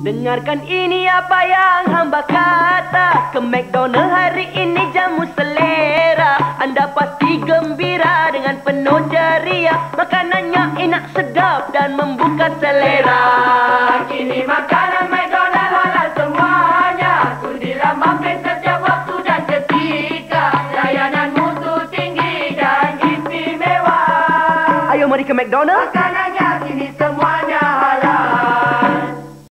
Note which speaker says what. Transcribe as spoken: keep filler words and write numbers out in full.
Speaker 1: Dengarkan ini apa yang hamba kata. Ke McDonald hari ini jamu selera. Anda pasti gembira dengan penuh ceria. Makanannya enak, sedap dan membuka selera.
Speaker 2: Kini makanan McDonald halal semuanya. Sudilah mampir setiap waktu dan ketika. Layanan mutu tinggi dan istimewa.
Speaker 1: Ayo mari ke McDonald.
Speaker 2: Makanan